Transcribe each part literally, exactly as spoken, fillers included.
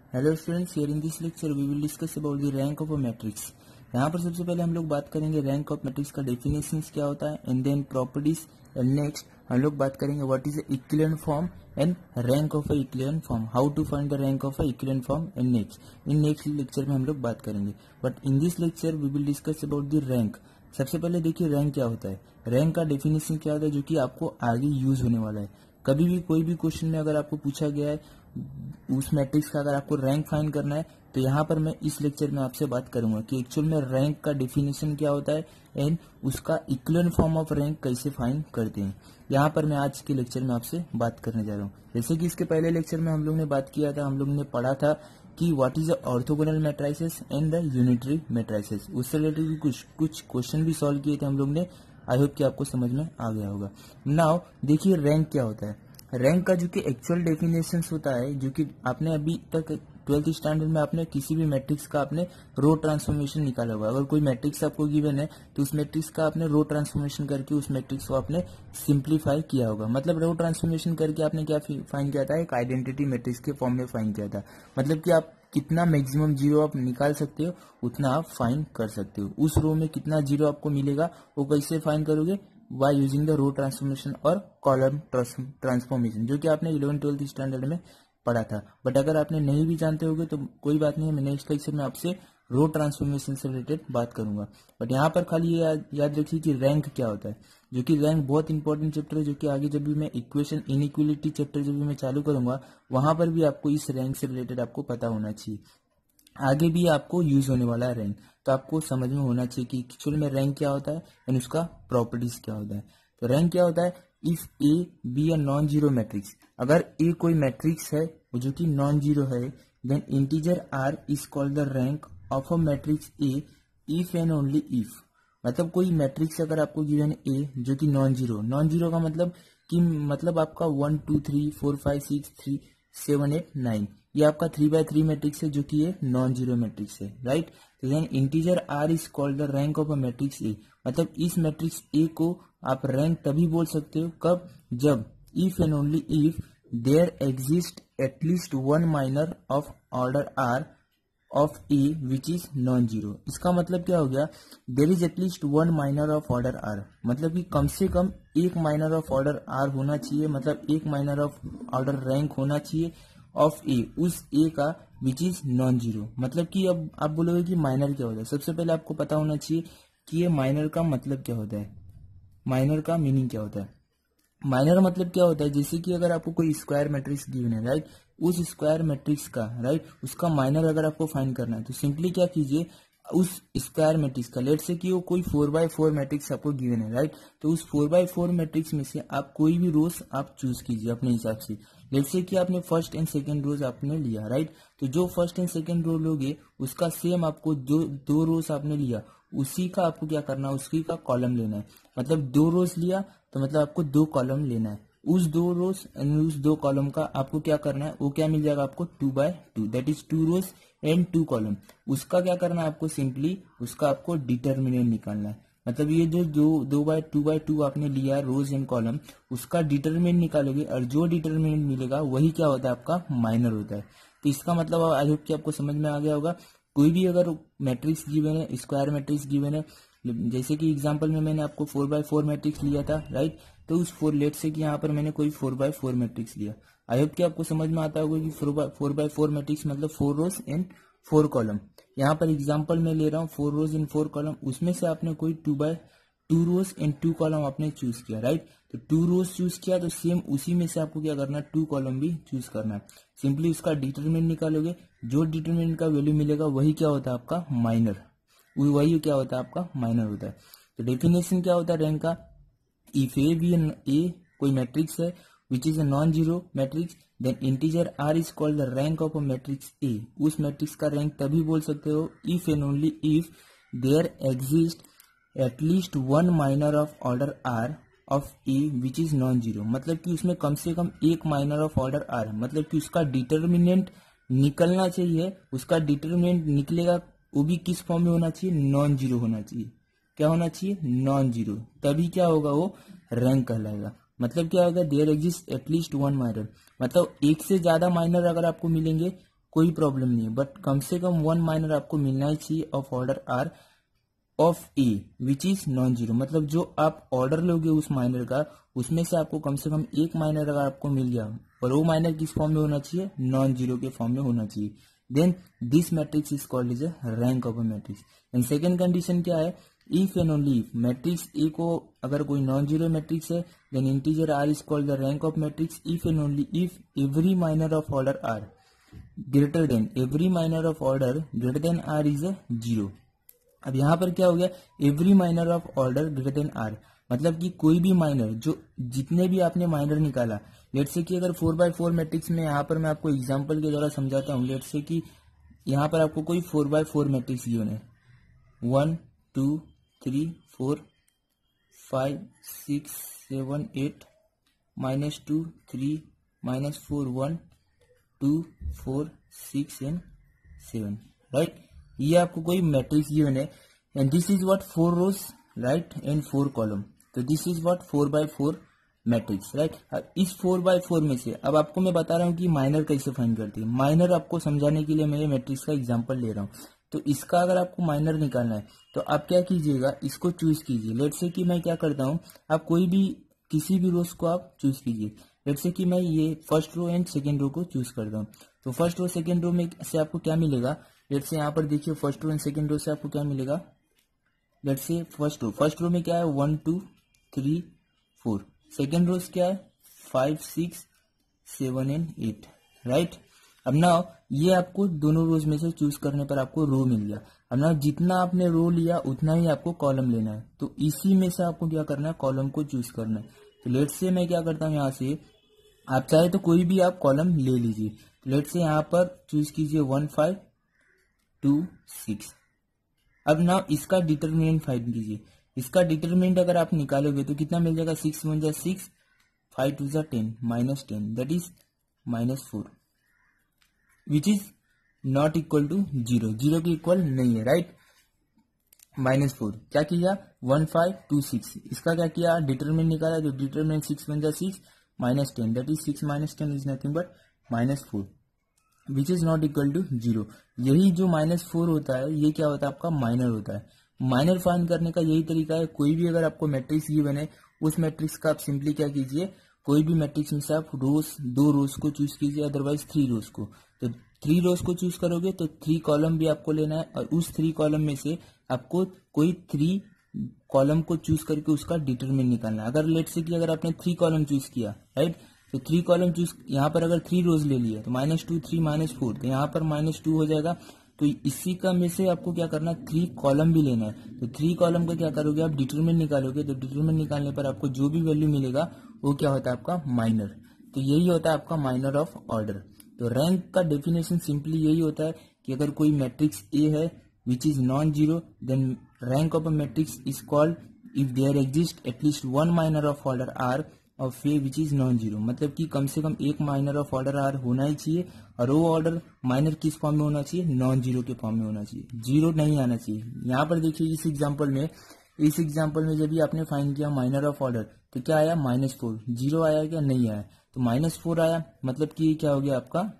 Hello students, here in this lecture we will discuss about the rank of a matrix. यहाँ पर सबसे पहले हम लोग बात करेंगे रैंक ऑफ मैट्रिक्स का डेफिनेशंस क्या होता है and then properties and next हम लोग बात करेंगे what is equivalent form and rank of a equivalent form, how to find the rank of a equivalent form and next in next lecture में हम लोग बात करेंगे। But in this lecture we will discuss about the rank. सबसे पहले देखिए rank क्या होता है। रैंक का डेफिनेशन क्या होता है जो कि आपको आगे यूज होने वाला है। कभी भी कोई भी क्वेश्चन में अगर आपको पूछा गया है उस मैट्रिक्स का अगर आपको रैंक फाइंड करना है तो यहाँ पर मैं इस लेक्चर में आपसे बात करूंगा कि एक्चुअल में रैंक का डेफिनेशन क्या होता है एंड उसका इक्विवेलेंट फॉर्म ऑफ रैंक कैसे फाइंड करते हैं। यहाँ पर मैं आज के लेक्चर में आपसे बात करने जा रहा हूँ। जैसे कि इसके पहले लेक्चर में हम लोग ने बात किया था, हम लोग ने पढ़ा था कि what is the orthogonal matrices and the unitary matrices. उससे रिलेटेड भी कुछ कुछ क्वेश्चन भी सॉल्व किए थे हम लोग ने। आई होप कि आपको समझ में आ गया होगा। नाउ देखिए रैंक क्या होता है। रैंक का जो कि एक्चुअल डेफिनेशन होता है, जो कि आपने अभी तक ट्वेल्थ स्टैंडर्ड में आपने किसी भी मैट्रिक्स का आपने रो ट्रांसफॉर्मेशन निकाला हुआ। अगर कोई मैट्रिक्स आपको गिवन है तो उस मैट्रिक्स का आपने रो ट्रांसफॉर्मेशन करके उस मैट्रिक्स को आपने सिंप्लीफाई किया होगा। मतलब रो ट्रांसफॉर्मेशन करके आपने क्या फाइंड किया था, एक आइडेंटिटी मैट्रिक्स के फॉर्म में फाइंड किया था। मतलब कि आप कितना मैक्सिमम जीरो आप निकाल सकते हो उतना आप फाइंड कर सकते हो। उस रो में कितना जीरो आपको मिलेगा वो कैसे फाइंड करोगे, by using the row transformation और कॉलम ट्रांसफॉर्मेशन, जो कि आपने इलेवन ट्वेल्थ स्टैंडर्ड में पढ़ा था। बट अगर आपने नहीं भी जानते होगे तो कोई बात नहीं, मैं नेक्स्ट लेक्चर में आपसे रो ट्रांसफॉर्मेशन से रिलेटेड बात करूंगा। बट यहाँ पर खाली ये याद, याद रखिए कि रैंक क्या होता है, जो कि रैंक बहुत इंपॉर्टेंट चैप्टर है, जो कि आगे जब भी मैं इक्वेशन इनइक्वलिटी चैप्टर जब भी मैं चालू करूंगा वहां पर भी आपको इस रैंक से रिलेटेड आपको पता होना चाहिए। आगे भी आपको यूज होने वाला है रैंक, तो आपको समझ में होना चाहिए कि एक्चुअल में रैंक क्या होता है एंड उसका प्रॉपर्टीज क्या होता है। तो रैंक क्या होता है, if A be a non zero matrix, अगर ए कोई मैट्रिक्स है जो कि नॉन जीरो है, then integer R is called the rank of a matrix A if and only if. मतलब कोई मैट्रिक्स अगर आपको गिवन ए जो कि नॉन जीरो, नॉन जीरो का मतलब कि मतलब आपका one two three four five six three seven eight nine, ये आपका थ्री बाय थ्री मैट्रिक्स है जो कि ये नॉन जीरो मैट्रिक्स है, राइट। तो then integer R is called the rank of a matrix A. मतलब इस मैट्रिक्स ए को आप रैंक तभी बोल सकते हो कब, जब if and only if there exist at least one minor of order are of A which is non zero. इसका मतलब क्या हो गया, there is at least one minor of order R, मतलब कि कम से कम एक माइनर ऑफ ऑर्डर आर होना चाहिए, मतलब एक माइनर ऑफ ऑर्डर रैंक होना चाहिए ऑफ ए, उस ए का विच इज नॉन जीरो। मतलब कि अब आप बोलोगे कि माइनर क्या होता है, सबसे पहले आपको पता होना चाहिए कि ये माइनर का मतलब क्या होता है, माइनर का मीनिंग क्या होता है। माइनर मतलब क्या होता है, जैसे कि अगर आपको कोई स्क्वायर मैट्रिक्स गिवन है, राइट, उस स्क्वायर मैट्रिक्स का राइट उसका माइनर अगर आपको फाइंड करना है तो सिंपली क्या कीजिए, उस स्क्वायर मैट्रिक्स का लेट से कि वो कोई फोर बाय फोर मैट्रिक्स आपको गिवन है, राइट, तो उस फोर बाय फोर मैट्रिक्स में से आप कोई भी रोज आप चूज कीजिए अपने हिसाब से। लेट से कि आपने फर्स्ट एंड सेकंड रोज आपने लिया, राइट, तो जो फर्स्ट एंड सेकंड रो लोगे उसका सेम आपको जो दो रोज आपने लिया उसी का आपको क्या करना है, उसी का कॉलम लेना है। मतलब दो रोज लिया तो मतलब आपको दो कॉलम लेना है, उस दो रोज उस दो कॉलम का आपको क्या करना है, वो क्या मिल जाएगा आपको two by two, that is two rows and two column. उसका क्या करना है आपको, सिंपली उसका आपको डिटर्मिनेंट निकालना है। मतलब ये जो दो दो बाय टू बाय टू आपने लिया रोज एंड कॉलम, उसका डिटर्मिनेंट निकालोगे और जो डिटर्मिनेंट मिलेगा वही क्या होता है आपका माइनर होता है। तो इसका मतलब आई होप कि आपको समझ में आ गया होगा। कोई भी अगर मैट्रिक्स गिवन है, स्क्वायर मैट्रिक्स गिवन है, जैसे कि एग्जांपल में मैंने आपको फोर बाय फोर मैट्रिक्स लिया था, राइट, तो उस फोर लेट से कि यहाँ पर मैंने कोई फोर बाय फोर मैट्रिक्स लिया। आई होप कि आपको समझ में आता होगा कि four by four by four matrix मतलब four rows and four column. यहाँ पर एग्जांपल में ले रहा हूँ four rows and four column, उसमें से आपने कोई two by two rows and two column आपने चूज किया, राइट, तो टू रोज चूज किया तो सेम उसी में से आपको क्या करना है, टू कॉलम भी चूज करना है। सिंपली उसका डिटरमिनेंट निकालोगे, जो डिटरमिनेंट का वैल्यू मिलेगा वही क्या होता है आपका माइनर, वही क्या होता है आपका माइनर होता है। तो डेफिनेशन क्या होता है रैंक का, इफ ए बी ए कोई मैट्रिक्स है which is a non zero matrix, then integer R is called the rank of a matrix A. उस मैट्रिक्स का रैंक तभी बोल सकते हो if and only if there exist at least one minor of order are of A which is non zero. मतलब कि उसमें कम से कम एक माइनर ऑफ ऑर्डर आर है, मतलब कि उसका डिटर्मिनेंट निकलना चाहिए। उसका डिटर्मिनेंट निकलेगा वो भी किस फॉर्म में होना चाहिए, नॉन जीरो होना चाहिए। क्या होना चाहिए, नॉन जीरो, तभी क्या होगा वो रैंक कहलाएगा। मतलब क्या होगा, there exist at least one minor, मतलब एक से ज्यादा माइनर अगर आपको मिलेंगे कोई प्रॉब्लम नहीं है, बट कम से कम वन माइनर आपको मिलना ही चाहिए of order are of A which is non zero. मतलब जो आप ऑर्डर लोगे उस माइनर का, उसमें से आपको कम से कम एक माइनर अगर आपको मिल गया और वो माइनर किस फॉर्म में होना चाहिए, नॉन जीरो के फॉर्म में होना चाहिए, then this matrix is called is a rank of a matrix. And second condition क्या है, if and only if matrix A को अगर कोई नॉन जीरो मैट्रिक्स है, then integer R is called the rank of matrix if and only if every minor of order R greater than every minor of order greater than are is a zero. अब यहाँ पर क्या हो गया, every minor of order greater than R, मतलब कि कोई भी माइनर, जो जितने भी आपने माइनर निकाला, लेट्स से कि अगर फोर बाय फोर मैट्रिक्स में, यहाँ पर मैं आपको एग्जांपल के द्वारा समझाता हूँ। लेट्स से कि यहाँ पर आपको कोई four by four matrix given है, one two three four five six seven eight minus two three minus four one two four six and seven, right. ये आपको कोई मैट्रिक्स गिवन है and this is what four rows right and four column, तो this is what four by four matrix, right. इस four by four में से अब आपको मैं बता रहा हूँ कि माइनर कैसे फाइंड करते हैं। माइनर आपको समझाने के लिए मैं मैट्रिक्स का एग्जांपल ले रहा हूँ। तो इसका अगर आपको माइनर निकालना है तो आप क्या कीजिएगा, इसको चूज कीजिए। लेट्स से कि मैं क्या करता हूँ, आप कोई भी किसी भी रोज को आप चूज कीजिए। लेट्स से कि मैं ये first row and second row को चूज करता हूँ। तो फर्स्ट रो सेकेंड रो में से आपको क्या मिलेगा, लेट्स से यहाँ पर देखिए first row and second row से आपको क्या मिलेगा। Let's say first row first row में क्या है, one two three four, second rows क्या है, five six seven and eight, right. अब ना ये आपको दोनों रोज में से चूज करने पर आपको रो मिल गया। अब ना जितना आपने रो लिया उतना ही आपको कॉलम लेना है, तो इसी में से आपको क्या करना है, कॉलम को चूज करना है। तो लेट्स से मैं क्या करता हूँ, यहाँ से आप चाहे तो कोई भी आप कॉलम ले लीजिए। लेट्स से यहाँ पर चूज कीजिए वन फाइव टू सिक्स। अब ना इसका डिटरमिनेंट फाइंड कीजिए। इसका डिटरमिनेंट अगर आप निकालोगे तो कितना मिल जाएगा, सिक्स वन जा सिक्स, फाइव टू जा ten, minus ten, that is minus four, which is not equal to zero, zero के इक्वल नहीं है, राइट। माइनस फोर क्या किया, वन फाइव टू सिक्स, इसका क्या किया, डिटरमिनेंट निकाला। जो डिटरमिनेंट सिक्स वन जा six, minus ten, that is six minus ten is nothing but minus four, which is not equal to zero. यही जो माइनस फोर होता है ये क्या होता है, आपका माइनर होता है। माइनर फाइंड करने का यही तरीका है। कोई भी अगर आपको मैट्रिक्स गिवन है, उस मैट्रिक्स का आप सिंपली क्या कीजिए, कोई भी मैट्रिक्स में से आप रोज दो रोज को चूज कीजिए, अदरवाइज थ्री रोज को। तो थ्री रोज को चूज करोगे तो थ्री कॉलम भी आपको लेना है, और उस थ्री कॉलम में से आपको कोई थ्री कॉलम को चूज करके उसका डिटरमिनेंट निकालना है। अगर लेट से कि अगर आपने थ्री कॉलम चूज किया, राइट, तो थ्री कॉलम चूज, यहाँ पर अगर थ्री रोज ले लिया तो minus two three minus four, तो यहाँ पर माइनस टू हो जाएगा। तो इसी का में से आपको क्या करना है, थ्री कॉलम भी लेना है। तो थ्री कॉलम का क्या करोगे, आप डिटरमिनेंट निकालोगे। तो डिटरमिनेंट निकालने पर आपको जो भी वैल्यू मिलेगा वो क्या होता है, आपका माइनर। तो यही होता है आपका माइनर ऑफ ऑर्डर। तो रैंक का डेफिनेशन सिंपली यही होता है कि अगर कोई मैट्रिक्स ए है which is non zero, then rank of a matrix is called if there exist at least one minor of order are of A which is non zero. मतलब कि कम से कम एक माइनर ऑफ ऑर्डर आर होना ही चाहिए, और वो ऑर्डर माइनर किस फॉर्म में होना चाहिए, नॉन जीरो के फॉर्म में होना चाहिए, जीरो नहीं आना चाहिए। यहाँ पर देखिए इस एग्जांपल में इस एग्जांपल में जब भी आपने फाइंड किया माइनर ऑफ ऑर्डर, तो क्या आया, माइनस फोर। जीरो आया क्या, नहीं आया। तो माइनस फोर आया, मतलब कि ये क्या हो गया आपका,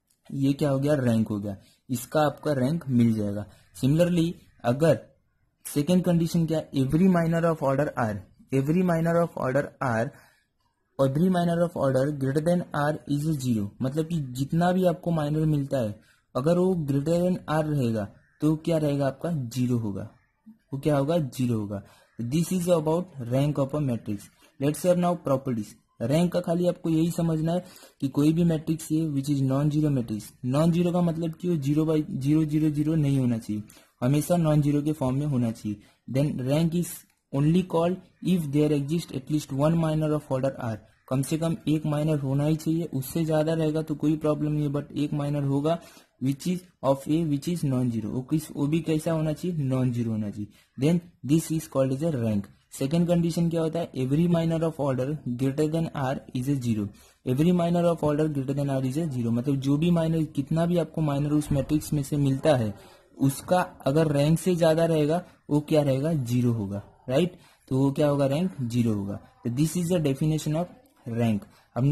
ये क्या हो गया, रैंक हो गया। इसका आपका रैंक मिल जाएगा। सिमिलरली अगर सेकेंड कंडीशन क्या, every minor of order r, every minor of order r every minor of order greater than are is a zero. मतलब कि जितना भी आपको माइनर मिलता है अगर वो ग्रेटर देन आर रहेगा तो क्या रहेगा, आपका जीरो होगा। वो क्या होगा, जीरो होगा। This is about rank of a matrix. Let's say now properties. Rank का खाली आपको यही समझना है कि कोई भी मैट्रिक्स है which is non zero matrix. Non zero का मतलब कि वो zero by zero zero zero नहीं होना चाहिए, हमेशा नॉन जीरो के फॉर्म में होना चाहिए। Then rank is only called if there exist at least one minor of order r. कम से कम एक माइनर होना ही चाहिए, उससे ज्यादा रहेगा तो कोई प्रॉब्लम नहीं है, बट एक माइनर होगा which is of A which is non zero. वो किस वो भी कैसा होना चाहिए, नॉन जीरो होना चाहिए। Then this is called as a rank. Second condition क्या होता है, every minor of order greater than are is a zero. Every minor of order greater than are is a zero, मतलब जो भी minor, कितना भी आपको माइनर उस मैट्रिक्स में से मिलता है उसका अगर रैंक से ज्यादा रहेगा वो क्या रहेगा, जीरो होगा, राइट। तो वो क्या होगा, रैंक जीरो होगा। तो this is the definition of rank. अब now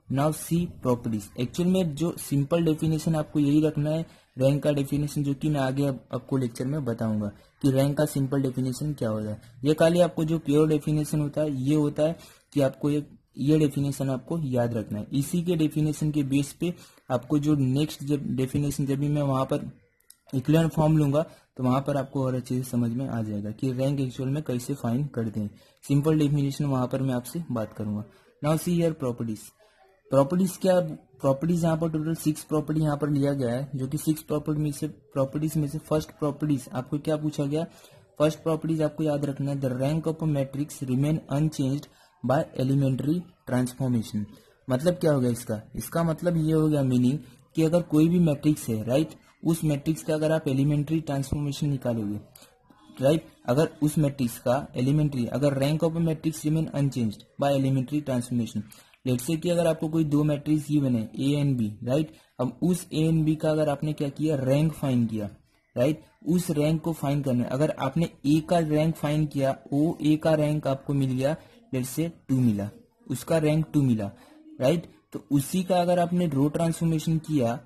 now see properties. Actual में जो सिंपल डेफिनेशन आपको यही रखना है रैंक का डेफिनेशन, जो कि मैं आगे अब आपको लेक्चर में बताऊंगा कि रैंक का सिंपल डेफिनेशन क्या होता है। ये खाली आपको जो प्योर डेफिनेशन होता है ये होता है कि आपको ये ये डेफिनेशन आपको याद रखना है। इसी के डेफिनेशन के बेस पे आपको जो नेक्स्ट जब डेफिनेशन जब भी मैं वहां पर इक्विवेलेंट फॉर्म लूंगा तो वहां पर आपको और अच्छे से समझ में आ जाएगा कि रैंक एक्चुअल में कैसे फाइंड करते हैं। सिंपल डेफिनेशन वहां पर मैं आपसे बात करूंगा। Now see here properties. Properties क्या, प्रॉपर्टीज यहाँ पर टोटल सिक्स प्रॉपर्टी यहाँ पर लिया गया है, जो कि सिक्स प्रॉपर्टी में से प्रॉपर्टीज में से फर्स्ट प्रॉपर्टीज आपको क्या पूछा गया। फर्स्ट प्रॉपर्टीज आपको याद रखना है, the rank of a matrix remain unchanged by elementary transformation. मतलब क्या हो गया इसका, इसका मतलब ये हो गया मीनिंग कि अगर कोई भी मैट्रिक्स है राइट, उस मैट्रिक्स का अगर आप एलिमेंट्री ट्रांसफॉर्मेशन निकालोगे राइट, अगर उस मैट्रिक्स का एलिमेंट्री अगर rank of a matrix remain unchanged by elementary transformation, let's say कि अगर आपको कोई दो मैट्रिक्स गिवन है ए एंड बी राइट, अब उस ए एंड बी का अगर आपने क्या किया रैंक फाइंड किया राइट, उस रैंक को फाइंड करना है। अगर आपने ए का रैंक फाइंड किया, वो ए का रैंक आपको मिल गया लेट्स से टू मिला, उसका रैंक टू मिला राइट, तो उसी का अगर आपने रो ट्रांसफॉर्मेशन किया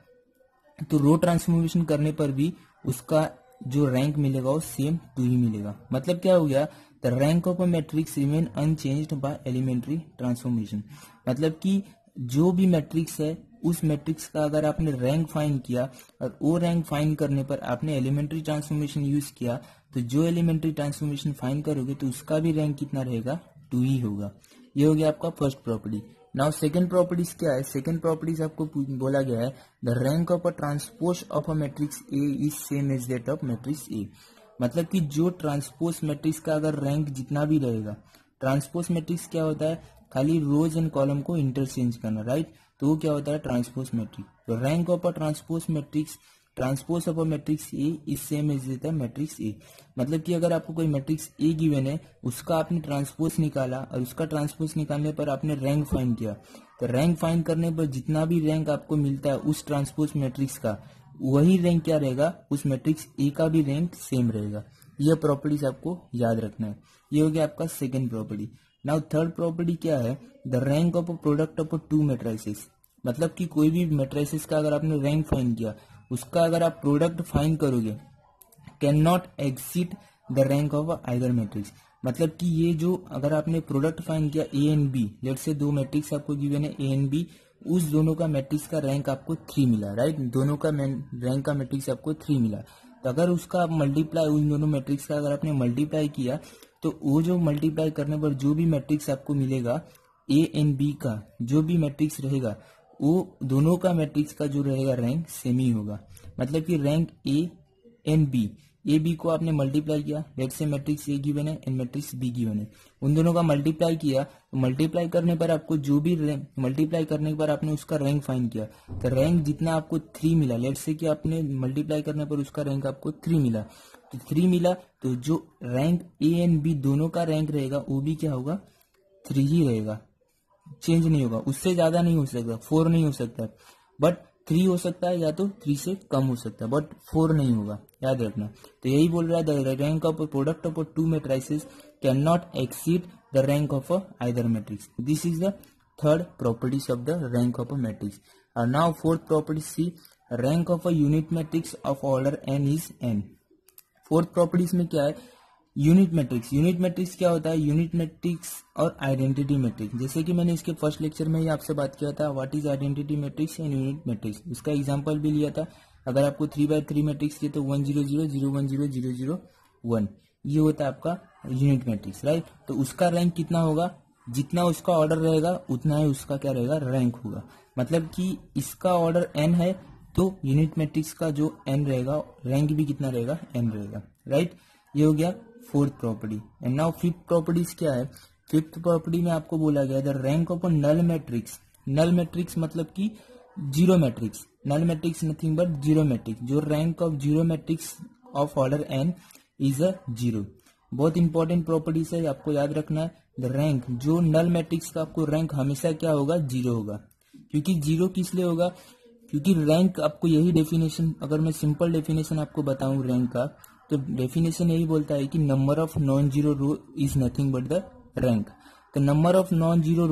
तो रो ट्रांसफॉर्मेशन करने पर भी उसका जो रैंक मिलेगा वो सेम टू ही मिलेगा। मतलब क्या हो गया, the rank of a matrix remain unchanged by elementary transformation. मतलब कि जो भी मैट्रिक्स है उस मैट्रिक्स का अगर आपने रैंक फाइंड किया और वो रैंक फाइंड करने पर आपने एलिमेंट्री ट्रांसफॉर्मेशन यूज किया, तो जो एलिमेंट्री ट्रांसफॉर्मेशन फाइंड करोगे तो उसका भी रैंक कितना रहेगा, टू ही होगा। ये हो गया आपका first property. Now second properties क्या है, सेकंड प्रॉपर्टीज आपको बोला गया है the rank of a transpose of a matrix A is same as that of matrix A. मतलब कि जो ट्रांसपोज मैट्रिक्स का अगर रैंक जितना भी रहेगा, ट्रांसपोज मैट्रिक्स क्या होता है, खाली रोज एंड कॉलम को इंटरचेंज करना राइट, तो वो क्या होता है ट्रांसपोज मैट्रिक्स। तो rank of a transpose matrix transpose of a matrix A is same as that matrix A. मतलब कि अगर आपको कोई मैट्रिक्स ए गिवन है, उसका आपने ट्रांसपोज निकाला और उसका ट्रांसपोज निकालने पर आपने रैंक फाइंड किया, तो रैंक फाइंड करने पर जितना भी रैंक आपको मिलता है उस ट्रांसपोज मैट्रिक्स का, वही रैंक क्या रहेगा, उस मैट्रिक्स ए का भी रैंक सेम रहेगा। यह प्रॉपर्टीज आपको याद रखना है। ये हो गया आपका second property. Now third property क्या है, the rank of a product of two matrices. मतलब कि कोई भी मैट्रिसेस का अगर आपने रैंक फाइंड किया, उसका अगर आप प्रोडक्ट फाइंड करोगे, can not exceed the rank of either matrix. मतलब कि ये जो अगर आपने प्रोडक्ट फाइंड किया ए एंड बी, लेट्स से दो मैट्रिक्स आपको गिवन है ए एंड बी, उस दोनों का मैट्रिक्स का रैंक आपको थ्री मिला राइट, दोनों का रैंक का मैट्रिक्स आपको थ्री मिला, तो अगर उसका आप मल्टीप्लाई उन दोनों मैट्रिक्स का अगर आपने मल्टीप्लाई किया, तो वो जो मल्टीप्लाई करने पर जो भी मैट्रिक्स आपको मिलेगा ए एंड बी का जो भी मैट्रिक्स रहेगा, वो दोनों का मैट्रिक्स का जो रहेगा रैंक सेम ही होगा। मतलब कि rank A and B, A B को आपने मल्टीप्लाई किया, let's say matrix A given है एंड मैट्रिक्स बी गिवन है, उन दोनों का मल्टीप्लाई किया, तो मल्टीप्लाई करने पर आपको जो भी रैंक मल्टीप्लाई करने पर आपने उसका रैंक फाइंड किया, तो रैंक जितना आपको थ्री मिला, लेट्स से कि आपने मल्टीप्लाई करने पर उसका रैंक आपको थ्री मिला, तो थ्री मिला, तो जो रैंक ए एंड बी दोनों का रैंक रहेगा वो भी क्या होगा, थ्री ही रहेगा, चेंज नहीं होगा, उससे ज्यादा नहीं हो सकता, फोर नहीं हो सकता, बट थ्री हो सकता है या तो थ्री से कम हो सकता है, बट फोर नहीं होगा, याद रखना। तो यही बोल रहा है the rank of product of two matrices can not exceed the rank of either matrix. This is the third properties of the rank of a matrix. और now fourth property see, rank of a unit matrix of order n is n. Fourth properties में क्या है, unit matrix. Unit matrix क्या होता है, unit matrix और identity matrix. जैसे कि मैंने इसके फर्स्ट लेक्चर में ही आपसे बात किया था what is identity matrix and unit matrix, इसका एग्जांपल भी लिया था। अगर आपको थ्री बाय थ्री मैट्रिक्स किए तो one zero zero zero one zero zero zero one, ये होता है आपका यूनिट मैट्रिक्स राइट। तो उसका रैंक कितना होगा, जितना उसका ऑर्डर रहेगा उतना ही उसका क्या रहेगा, रैंक होगा। मतलब कि इसका ऑर्डर एन है तो यूनिट मैट्रिक्स का जो एन रहेगा रैंक भी कितना रहेगा, एन रहेगा राइट। ये हो गया fourth property. And now fifth properties क्या है, फिफ्थ प्रॉपर्टी में आपको बोला गया the rank of a null matrix. Null matrix मतलब कि zero matrix, null matrix nothing but zero matrix, जो rank of zero matrix of order n is a zero. बहुत इंपॉर्टेंट प्रॉपर्टीज है, आपको याद रखना है द रैंक, जो नल मैट्रिक्स का आपको रैंक हमेशा क्या होगा, जीरो होगा। क्योंकि जीरो किस लिए होगा, क्योंकि रैंक आपको यही डेफिनेशन, अगर मैं सिंपल डेफिनेशन आपको बताऊं रैंक का, तो डेफिनेशन यही बोलता है कि number of non zero row is nothing but the rank. तो number of non zero rows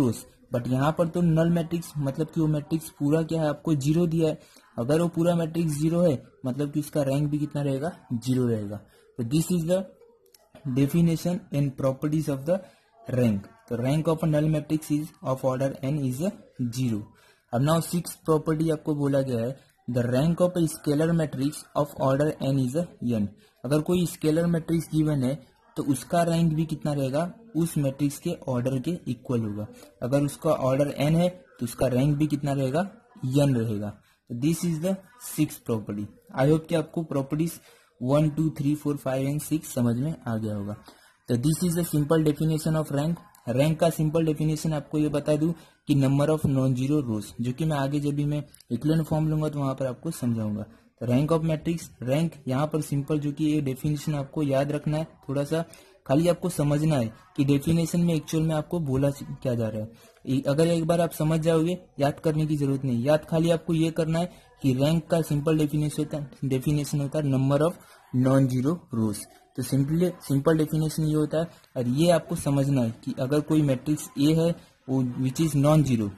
but यहाँ पर तो नल मैट्रिक्स मतलब कि वो मैट्रिक्स पूरा क्या है आपको जीरो दिया है। अगर वो पूरा मैट्रिक्स जीरो है मतलब कि उसका रैंक भी कितना रहेगा, जीरो रहेगा। तो this is the definition and properties of the rank. तो rank of a null matrix is of order n is zero. अब नाउ सिक्स प्रॉपर्टी आपको बोला गया है, the rank of a scalar matrix of order n is n. अगर कोई scalar matrix given है तो उसका रैंक भी कितना रहेगा, उस मैट्रिक्स के ऑर्डर के इक्वल होगा। अगर उसका ऑर्डर एन है तो उसका रैंक भी कितना रहेगा, एन रहेगा। This is the six property. I hope कि आपको properties one two three four five and six समझ में आ गया होगा। तो this is the simple definition of rank. Rank का सिंपल डेफिनेशन आपको ये बता दूं कि number of non zero rows, जो कि मैं आगे जब भी मैं इक्विवेलेंट फॉर्म लूंगा तो वहां पर आपको समझाऊंगा। तो रैंक ऑफ मैट्रिक्स, रैंक यहाँ पर सिंपल, जो कि ये डेफिनेशन आपको याद रखना है, थोड़ा सा खाली आपको समझना है कि डेफिनेशन में एक्चुअल में आपको बोला क्या जा रहा है। अगर एक बार आप समझ जाओगे, याद करने की जरूरत नहीं, याद खाली आपको ये करना है कि रैंक का सिंपल डेफिनेशन होता है डेफिनेशन होता है number of non zero rows. तो सिंपली सिंपल डेफिनेशन ये होता है, और ये आपको समझना है कि अगर कोई मैट्रिक्स ए है वो which is non zero,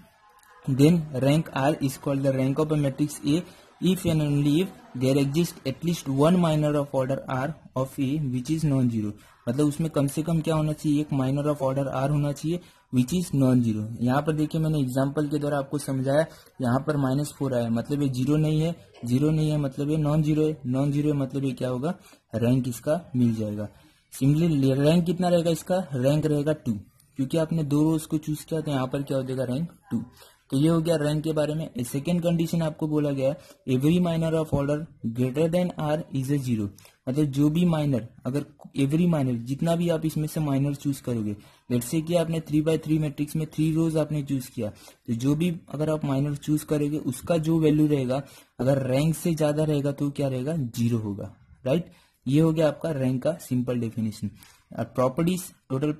then rank r is called the rank of a matrix A if and only if there exists at least one minor of order r of a which is non zero। मतलब उसमें कम से कम क्या होना चाहिए, एक minor of order r होना चाहिए विच is non zero. यहाँ पर देखिए मैंने एग्जांपल के द्वारा आपको समझाया, यहाँ पर माइनस फोर आया मतलब ये जीरो नहीं है, जीरो नहीं है मतलब ये नॉन जीरो है, नॉन जीरो है मतलब ये क्या होगा, रैंक इसका मिल जाएगा। सिंपली रैंक कितना रहेगा इसका, रैंक रहेगा टू, क्योंकि आपने दो रोज को चूज किया तो यहाँ पर क्या हो जाएगा, रैंक टू। तो ये हो गया रैंक के बारे में। सेकेंड कंडीशन आपको बोला गया है, every minor of order greater than are is a zero. मतलब जो भी माइनर, अगर एवरी माइनर जितना भी आप इसमें से माइनर चूज करोगे, लेट्स से कि आपने थ्री बाय थ्री मैट्रिक्स में थ्री रोज आपने चूज किया, तो जो भी अगर आप माइनर चूज करोगे उसका जो वैल्यू रहेगा अगर रैंक से ज्यादा रहेगा तो क्या रहेगा, जीरो होगा, राइट। ये हो गया आपका रैंक का सिंपल डेफिनेशन। और प्रॉपर्टीज टोटल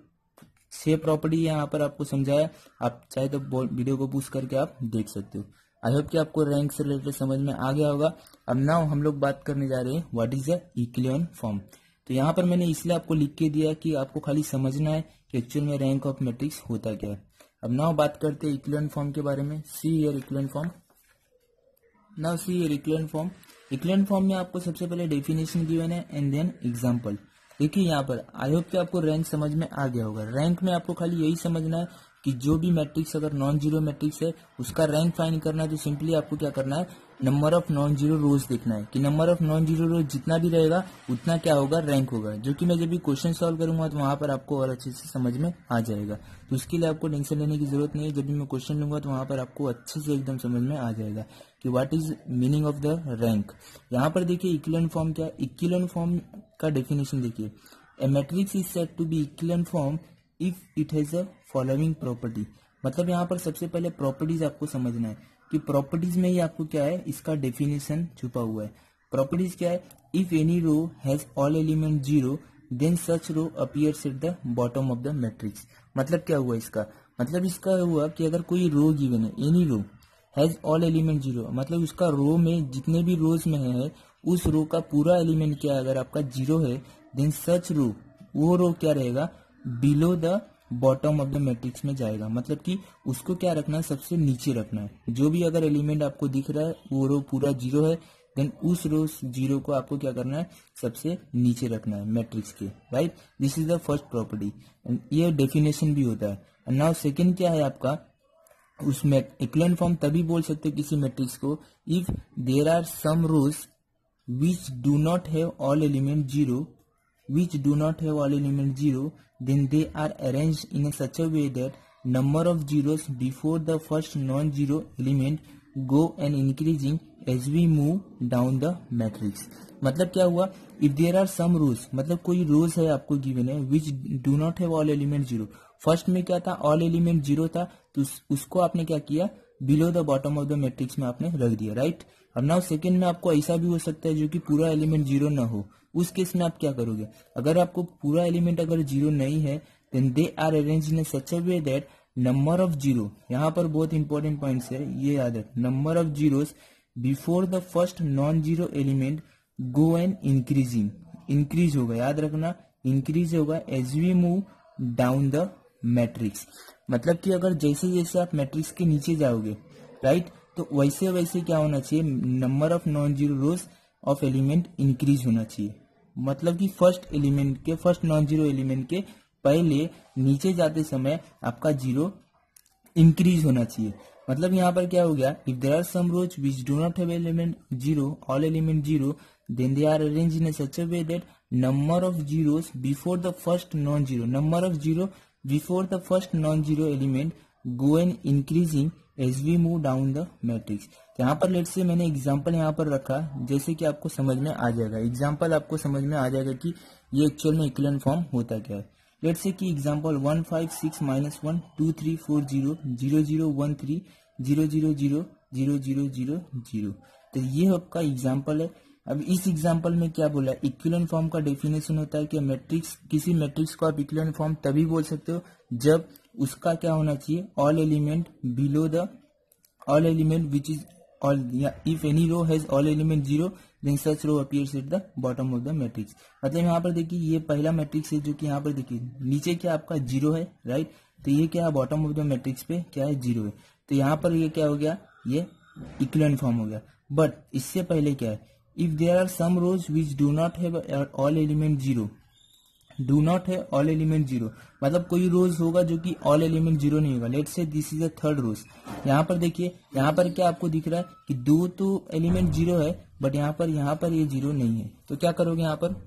छह प्रॉपर्टी यहाँ पर आपको समझाया, आप चाहे तो वीडियो को पुश करके आप देख सकते हो। आई होप कि आपको रैंक से रिलेटेड समझ में आ गया होगा। अब नाउ हम लोग बात करने जा रहे हैं what is a equivalent form. तो यहाँ पर मैंने इसलिए आपको लिख के दिया कि आपको खाली समझना है कि एक्चुअल में रैंक ऑफ मैट्रिक्स होता क्या है। अब नाउ बात करते हैं इक्विवेलेंट फॉर्म के बारे में। See here equivalent form. Now see here equivalent form. Equivalent form में आपको सबसे पहले डेफिनेशन गिवन है एंड देन एग्जांपल। देखिए यहाँ पर आई होप कि आपको रैंक समझ में आ गया होगा। रैंक में आपको खाली यही समझना है कि जो भी मैट्रिक्स अगर नॉन जीरो मैट्रिक्स है उसका रैंक फाइंड करना है, तो सिंपली आपको क्या करना है, number of non zero rows देखना है कि number of non zero rows जितना भी रहेगा उतना क्या होगा, रैंक होगा। जो कि मैं जब भी क्वेश्चन सॉल्व करूंगा तो वहां पर आपको और अच्छे से समझ में आ जाएगा। तो उसके लिए आपको टेंशन लेने की जरूरत नहीं है, जब भी मैं क्वेश्चन लूंगा तो वहां पर आपको अच्छे से एकदम समझ में आ जाएगा कि what is meaning of the rank. यहाँ पर देखिए इक्विवेलेंट फॉर्म क्या है। इक्विवेलेंट फॉर्म का डेफिनेशन देखिए, A matrix is said to be equivalent form if it has a following property। मतलब यहाँ पर सबसे पहले प्रॉपर्टीज आपको समझना है कि प्रॉपर्टीज में ही आपको क्या है, इसका डेफिनेशन छुपा हुआ है। प्रॉपर्टीज क्या है, if any row has all element zero then such row appears at the bottom of the matrix. मतलब क्या हुआ इसका, मतलब इसका हुआ कि अगर कोई रो गिवन है, any row has all element zero, मतलब उसका रो में जितने भी रोज में है उस रो का पूरा एलिमेंट क्या है, अगर आपका जीरो है देन सच रो, वो रो क्या रहेगा, below the bottom of the matrix में जाएगा। मतलब कि उसको क्या रखना है, सबसे नीचे रखना है। जो भी अगर एलिमेंट आपको दिख रहा है वो रो पूरा जीरो है, देन उस रो जीरो को आपको क्या करना है, सबसे नीचे रखना है मैट्रिक्स के, right. This is the first property, ये डेफिनेशन भी होता है। एंड नाउ सेकेंड क्या है आपका, उसमें इक्विवेलेंट फॉर्म तभी बोल सकते हो किसी मैट्रिक्स को if there are some rows which do not have all element zero which do not have all element zero then they are arranged in a such a way that number of zeros before the first non zero element go and increasing as we move down the matrix। मतलब क्या हुआ, if there are some rows, मतलब कोई रोज है आपको given है which do not have all element zero। First में क्या था, ऑल एलिमेंट जीरो था, तो उस, उसको आपने क्या किया, below the bottom of the matrix में आपने रख दिया, राइट। अब नाउ सेकंड में आपको ऐसा भी हो सकता है जो कि पूरा एलिमेंट जीरो ना हो, उस केस में आप क्या करोगे, अगर आपको पूरा एलिमेंट अगर जीरो नहीं है then they are arrange in such a way that number of zero, यहाँ पर बहुत इंपॉर्टेंट पॉइंट्स है, ये याद है, number of zeros before the first non zero element go and increasing, increase होगा, याद रखना इंक्रीज होगा as we move down the matrix. मतलब कि अगर जैसे जैसे आप मैट्रिक्स के नीचे जाओगे, राइट, तो वैसे वैसे क्या होना चाहिए, number of non zero rows of element increase होना चाहिए। मतलब कि फर्स्ट एलिमेंट के फर्स्ट नॉन जीरो एलिमेंट के पहले नीचे जाते समय आपका जीरो इंक्रीज होना चाहिए। मतलब यहाँ पर क्या हो गया, if there are some rows which do not have element zero, all element zero, then they are arrange in such a way that number of zeros before the first non zero, number of zero before the first non zero element go and increasing as we move down the matrix. यहाँ पर late से मैंने example यहाँ पर रखा जैसे कि आपको समझ में आ जाएगा, एग्जाम्पल आपको समझ में आ जाएगा कि ये एक्चुअल में इक्विवेलेंट फॉर्म होता क्या है। लेट्स से कि example one five six minus one two three four zero zero zero one three zero zero zero zero zero zero zero. तो ये आपका एग्जांपल है। अब इस एग्जांपल में क्या बोला, इक्विवेलेंट फॉर्म का डेफिनेशन होता है कि मैट्रिक्स, किसी मैट्रिक्स को आप इक्विवेलेंट फॉर्म तभी बोल सकते हो जब उसका क्या होना चाहिए, all element below the all element which is all, if any row has all element zero then such row appears at the bottom of the matrix. मतलब यहाँ पर देखिए ये पहला मैट्रिक्स है जो कि यहाँ पर देखिए नीचे क्या आपका जीरो है, राइट, तो ये क्या है बॉटम ऑफ द मैट्रिक्स पे क्या है, जीरो है। तो यहाँ पर ये क्या हो गया, ये इक्विवेलेंट फॉर्म हो गया। बट इससे पहले क्या है, if there are some rows which do not have all element zero, do not have all element zero, मतलब कोई रोज होगा जो कि ऑल एलिमेंट जीरो नहीं होगा। Let's say this is a third rows. यहाँ पर देखिए, यहाँ पर क्या आपको दिख रहा है कि दो तो एलिमेंट जीरो है बट यहाँ पर यहाँ पर ये जीरो नहीं है। तो क्या करोगे यहाँ पर,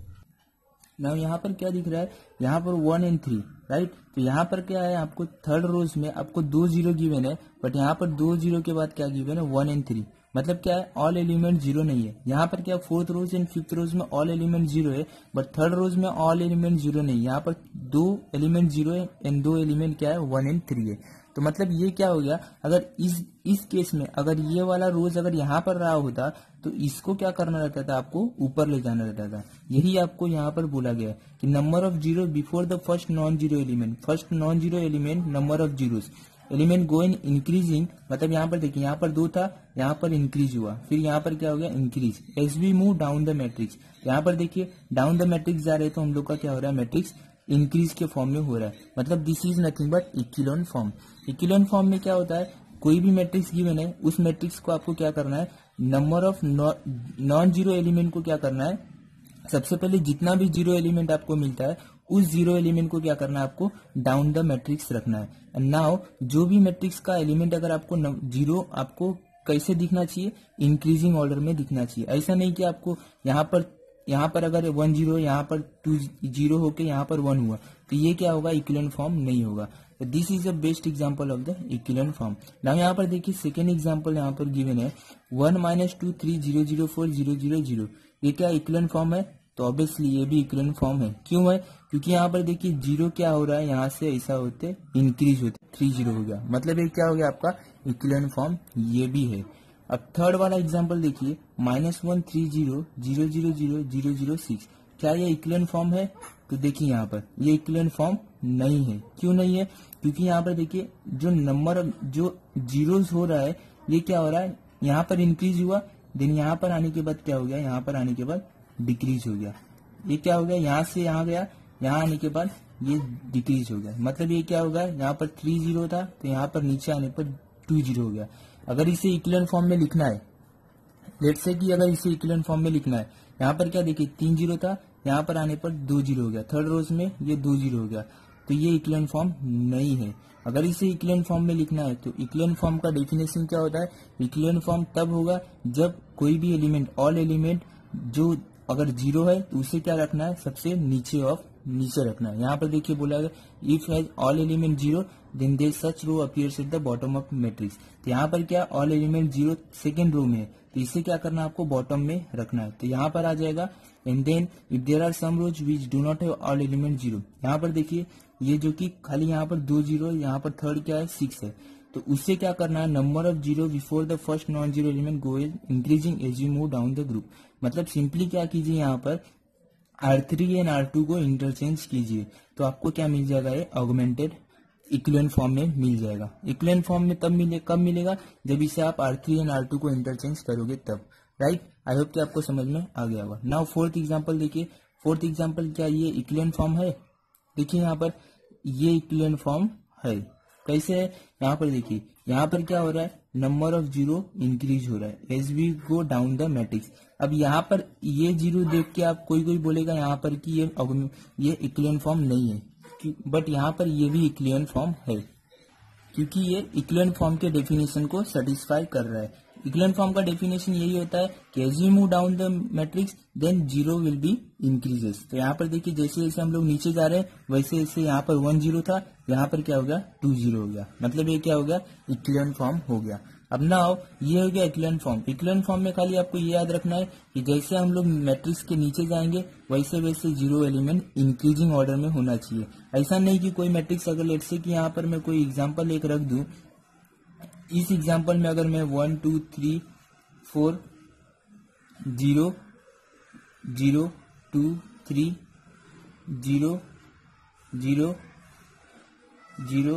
ना यहाँ पर क्या दिख रहा है, यहाँ पर वन एंड थ्री, राइट। तो यहाँ पर क्या है, आपको थर्ड रोज में आपको दो जीरो गिवन है बट यहाँ पर दो जीरो के बाद क्या गिवन है, वन एंड थ्री। मतलब क्या है, ऑल एलिमेंट जीरो नहीं है। यहाँ पर क्या fourth rows and fifth rows में ऑल एलिमेंट जीरो है बट थर्ड रोज में ऑल एलिमेंट जीरो नहीं है। यहाँ पर दो एलिमेंट जीरो है एंड दो एलिमेंट क्या है, वन एंड थ्री है। तो मतलब ये क्या हो गया, अगर इस इस केस में अगर ये वाला रोज अगर यहाँ पर रहा होता तो इसको क्या करना रहता था, आपको ऊपर ले जाना रहता था। यही आपको यहाँ पर बोला गया कि number of zero before the first non zero element, first non zero element number of zeros element go in increasing. मतलब यहाँ पर देखिए, यहाँ पर दो था, यहाँ पर इंक्रीज हुआ, फिर यहाँ पर क्या हो गया, increase as we move down the matrix. यहाँ पर देखिए डाउन द मैट्रिक्स जा रहे तो हम लोग का क्या हो रहा है, मैट्रिक्स इंक्रीज के फॉर्म में हो रहा है। मतलब this is nothing but equivalent form. Equivalent form में क्या होता है, कोई भी मैट्रिक्स गिवन है उस मैट्रिक्स को आपको क्या करना है, number of non zero element को क्या करना है, सबसे पहले जितना भी जीरो एलिमेंट आपको मिलता है उस जीरो एलिमेंट को क्या करना है, आपको डाउन द मैट्रिक्स रखना है। एंड नाउ जो भी मैट्रिक्स का एलिमेंट अगर आपको जीरो, आपको कैसे दिखना चाहिए, इंक्रीजिंग ऑर्डर में दिखना चाहिए। ऐसा नहीं कि आपको यहाँ पर यहाँ पर अगर वन जीरो, यहाँ पर टू जीरो होके यहाँ पर वन हुआ तो ये क्या होगा, इक्विवेलेंट फॉर्म नहीं होगा। This is the best example of the equivalent form. Now यहाँ पर देखिए सेकेंड एग्जाम्पल यहाँ पर गिवन है one minus two three zero zero four zero zero zero. ये क्या इक्विवेलेंट फॉर्म है, तो ऑब्वियसली ये भी इक्विवेलेंट फॉर्म है। क्यों है, क्योंकि यहाँ पर देखिए जीरो क्या हो रहा है, यहाँ से ऐसा होते इंक्रीज होते थ्री जीरो हो गया। मतलब ये क्या हो गया आपका इक्विवेलेंट फॉर्म, ये भी है। अब थर्ड वाला एग्जाम्पल देखिए minus one three zero zero zero zero zero zero six. क्या ये इक्विवेलेंट फॉर्म है, तो देखिए यहाँ पर ये इक्विवेलेंट फॉर्म नहीं है। क्यों नहीं है, क्योंकि यहाँ पर देखिए जो नंबर जो जीरोस हो रहा है ये क्या हो रहा है, यहाँ पर इंक्रीज हुआ, देन यहाँ पर आने के बाद क्या हो गया, यहाँ पर आने के बाद डिक्रीज हो गया। ये क्या हो गया, यहाँ से यहाँ गया, यहाँ आने के बाद ये डिक्रीज हो गया। मतलब ये क्या होगा, यहाँ पर थ्री जीरो था तो यहाँ पर नीचे आने पर टू जीरो हो गया। अगर इसे इक्विवेलेंट फॉर्म में लिखना है, लेट्स से कि अगर इसे इक्विवेलेंट फॉर्म में लिखना है, यहाँ पर क्या देखिए तीन जीरो था, यहाँ पर आने पर दो जीरो हो गया, थर्ड रोज में ये दो जीरो हो गया, तो ये इक्विवेलेंट फॉर्म नहीं है। अगर इसे इक्विवेलेंट फॉर्म में लिखना है तो इक्विवेलेंट फॉर्म का डेफिनेशन क्या होता है, इक्विवेलेंट फॉर्म तब होगा जब कोई भी एलिमेंट, ऑल एलिमेंट जो अगर जीरो है तो उसे क्या रखना है, सबसे नीचे ऑफ नीचे रखना है। यहाँ पर देखिए बोला गया if has all element zero then there such row appears at the bottom of matrix. तो यहाँ पर क्या all element zero second row में है तो इसे क्या करना है, आपको बॉटम में रखना है। तो यहाँ पर आ जाएगा and then if there are some rows which do not have all element zero. यहाँ पर देखिए ये जो कि खाली यहाँ पर दो जीरो, यहाँ पर थर्ड क्या है सिक्स है, तो उससे क्या करना है, number of zero before the first non zero element go increasing as you move down the group. मतलब सिंपली क्या कीजिए, यहाँ पर R three and R two को इंटरचेंज कीजिए तो आपको क्या मिल जाएगा, ये ऑगमेंटेड इक्विवेलेंट फॉर्म में मिल जाएगा। इक्विवेलेंट फॉर्म में तब मिले कब मिलेगा, जब इसे आप R three and R two को इंटरचेंज करोगे तब, राइट। आई होप कि आपको समझ में आ गया होगा। नाउ फोर्थ एग्जांपल देखिए, फोर्थ एग्जांपल क्या ये इक्विवेलेंट फॉर्म है, देखिए यहाँ पर ये इक्विवेलेंट फॉर्म है। कैसे है, यहाँ पर देखिए, यहाँ पर क्या हो रहा है, नंबर ऑफ जीरो इंक्रीज हो रहा है as we go down the matrix. अब यहाँ पर ये जीरो देख के आप कोई कोई बोलेगा यहाँ पर कि ये ये इक्विवेलेंट फॉर्म नहीं है, बट यहाँ पर ये भी इक्विवेलेंट फॉर्म है, क्योंकि ये इक्विवेलेंट फॉर्म के डेफिनेशन को सेटिस्फाई कर रहा है। इक्विवेलेंट फॉर्म का डेफिनेशन यही होता है कि as we move down the matrix then zero will be increases. तो यहाँ पर देखिए, जैसे जैसे हम लोग नीचे जा रहे हैं वैसे वैसे यहाँ पर वन जीरो था, यहाँ पर क्या हो गया, टू जीरो हो गया, मतलब ये क्या हो गया, इक्विवेलेंट फॉर्म हो गया। अब नाउ ये हो गया इक्विवेलेंट फॉर्म। इक्विवेलेंट फॉर्म में खाली आपको ये याद रखना है कि जैसे हम लोग मैट्रिक्स के नीचे जाएंगे वैसे वैसे जीरो एलिमेंट इंक्रीजिंग ऑर्डर में होना चाहिए। ऐसा नहीं कि कोई मैट्रिक्स, अगर लेट्स से कि यहाँ पर मैं कोई एग्जांपल एक रख दूं, इस एग्जांपल में अगर मैं one two three four zero zero two three zero zero zero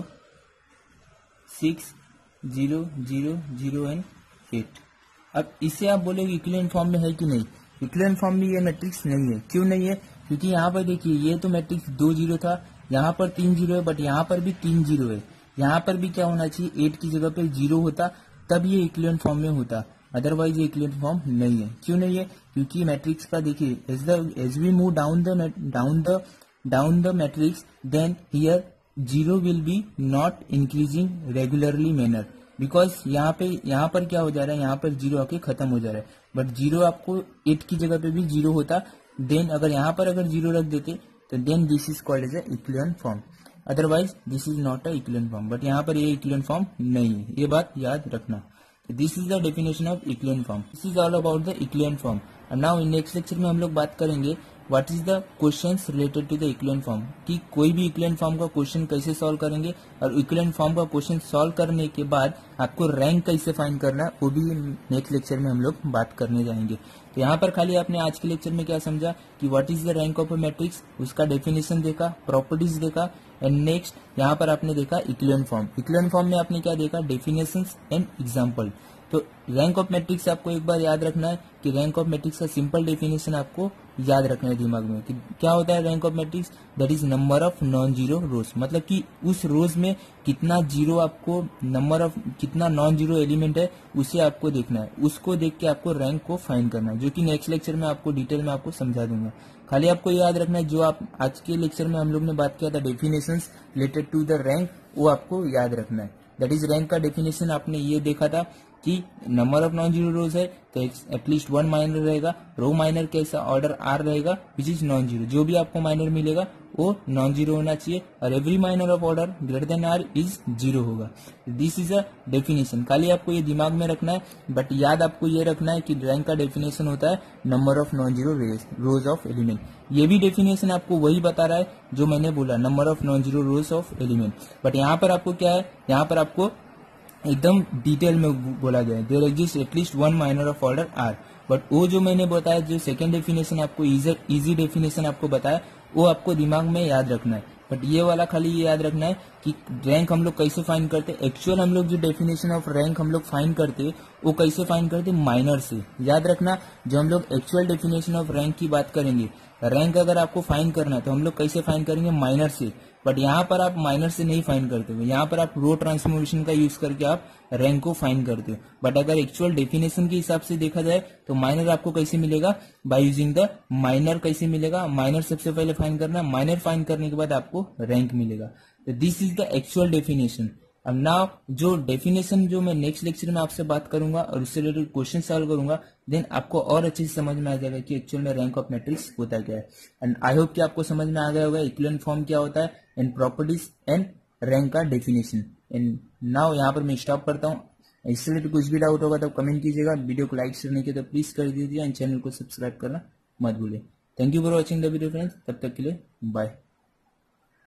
six zero zero zero and eight, अब इसे आप बोलोगे इक्विवेलेंट फॉर्म में है कि नहीं। इक्विवेलेंट फॉर्म में ये मैट्रिक्स नहीं है। क्यों नहीं है, क्योंकि यहाँ पर देखिए ये तो मैट्रिक्स दो जीरो था, यहाँ पर तीन जीरो है, बट यहाँ पर भी तीन जीरो है। यहाँ पर भी क्या होना चाहिए, एट की जगह पे जीरो होता, तब ये इक्विवेलेंट फॉर्म में होता, अदरवाइज ये इक्विवेलेंट फॉर्म नहीं है। क्यों नहीं है, क्योंकि मैट्रिक्स का देखिए, as the as we move down the down the down the matrix then here zero will be not increasing regularly manner, because यहाँ पे यहाँ पर क्या हो जा रहा है, यहाँ पर जीरो आके खत्म हो जा रहा है, बट जीरो आपको एट की जगह पे भी जीरो होता, देन अगर यहाँ पर अगर जीरो रख देते तो then this is called as a equivalent form, otherwise this is not a equivalent form. But यहाँ पर ये इक्विवेलेंट फॉर्म नहीं है, ये बात याद रखना। This is the definition of equivalent form. This is all about the equivalent form. And now in next lecture में हम लोग बात करेंगे what is the questions related to the equivalent form, कि कोई भी इक्विवेलेंट फॉर्म का क्वेश्चन कैसे सॉल्व करेंगे, और इक्विवेलेंट फॉर्म का क्वेश्चन सॉल्व करने के बाद आपको रैंक कैसे फाइंड करना है, वो भी नेक्स्ट लेक्चर में हम लोग बात करने जाएंगे। तो यहाँ पर खाली आपने आज के लेक्चर में क्या समझा कि what is the rank of a matrix, उसका डेफिनेशन देखा, प्रॉपर्टीज देखा, एंड नेक्स्ट यहाँ पर आपने देखा इक्विवेलेंट फॉर्म। इक्विवेलेंट फॉर्म में आपने क्या देखा, डेफिनेशंस एंड एग्जांपल। तो रैंक ऑफ मैट्रिक्स आपको एक बार याद रखना है कि रैंक ऑफ मैट्रिक्स का सिंपल डेफिनेशन आपको याद रखना है दिमाग में कि क्या होता है rank of matrix, that is number of non zero rows, मतलब कि उस रोज में कितना जीरो आपको, नंबर ऑफ कितना नॉन जीरो एलिमेंट है उसे आपको देखना है, उसको देख के आपको रैंक को फाइंड करना है, जो कि नेक्स्ट लेक्चर में आपको डिटेल में आपको समझा दूंगा। खाली आपको याद रखना है जो आप आज के लेक्चर में हम लोग ने बात किया था definitions related to the rank, वो आपको याद रखना है। दैट इज रैंक का डेफिनेशन आपने ये देखा था कि number of non zero rows है तो एटलीस्ट वन माइनर रहेगा, रो माइनर कैसा ऑर्डर आर रहेगा विच इज नॉन जीरो, जो भी आपको माइनर मिलेगा वो नॉन जीरो होना चाहिए, और every minor of order greater than are is zero होगा। दिस इज अ डेफिनेशन, खाली आपको ये दिमाग में रखना है, बट याद आपको ये रखना है कि रैंक का डेफिनेशन होता है number of non zero rows of element. ये भी डेफिनेशन आपको वही बता रहा है जो मैंने बोला, number of non zero rows of element, but यहाँ पर आपको क्या है, यहाँ पर आपको एकदम डिटेल में बोला गया है there exist at least one minor of order R, but वो जो मैंने बताया, जो सेकंड डेफिनेशन आपको इजी डेफिनेशन आपको बताया, वो आपको दिमाग में याद रखना है। बट ये वाला खाली ये याद रखना है कि रैंक हम लोग कैसे फाइंड करते हैं, एक्चुअल हम लोग जो डेफिनेशन ऑफ रैंक हम लोग फाइंड करते वो कैसे फाइंड करते, माइनर से। याद रखना, जो हम लोग एक्चुअल डेफिनेशन ऑफ रैंक की बात करेंगे, रैंक अगर आपको फाइंड करना है तो हम लोग कैसे फाइंड करेंगे, माइनर से, बट यहाँ पर आप माइनर से नहीं फाइंड करते हो, यहाँ पर आप रो ट्रांसफॉर्मेशन का यूज करके आप रैंक को फाइंड करते हो। बट अगर एक्चुअल डेफिनेशन के हिसाब से देखा जाए तो माइनर आपको कैसे मिलेगा, बाय यूजिंग द माइनर। कैसे मिलेगा, माइनर सबसे पहले फाइंड करना, माइनर फाइंड करने के बाद आपको रैंक मिलेगा। तो this is the actual definition. अब नाउ जो डेफिनेशन जो मैं नेक्स्ट लेक्चर में आपसे बात करूंगा और उससे रिलेटेड क्वेश्चन सॉल्व करूंगा, देन आपको और अच्छे से समझ में आ जाएगा कि एक्चुअल में रैंक ऑफ मैट्रिक्स होता क्या है। एंड आई होप कि आपको समझ में आ गया होगा इक्विवेलेंट फॉर्म क्या होता है, एंड प्रॉपर्टीज एंड रैंक का डेफिनेशन। एंड नाउ यहाँ पर मैं स्टॉप करता हूँ। इससे रिलेटेड कुछ भी डाउट होगा तो कमेंट कीजिएगा, वीडियो को लाइक शेयर नहीं किया तो प्लीज कर दीजिए, एंड चैनल को सब्सक्राइब करना मत भूलिए। Thank you for watching the video friends, तब तक के लिए बाय।